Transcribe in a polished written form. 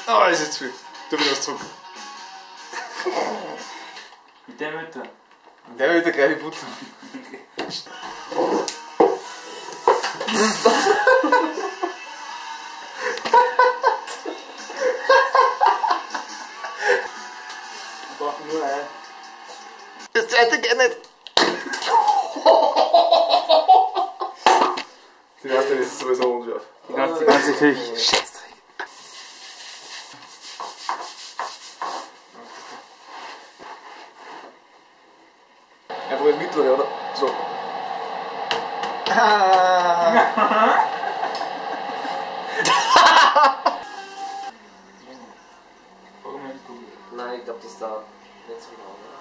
Oh, ist jetzt viel. Du wieder zurück. Mit der Mütter. Der wird gleich die Butter. Ich brauche nur ein. Das zweite geht nicht. Die erste ist sowieso unscharf. Die ganze Küche. Scheißdreck. Einfach in mittlere, oder? So. Warum nicht gut? Nein, ich glaube, das dauert nicht so lange.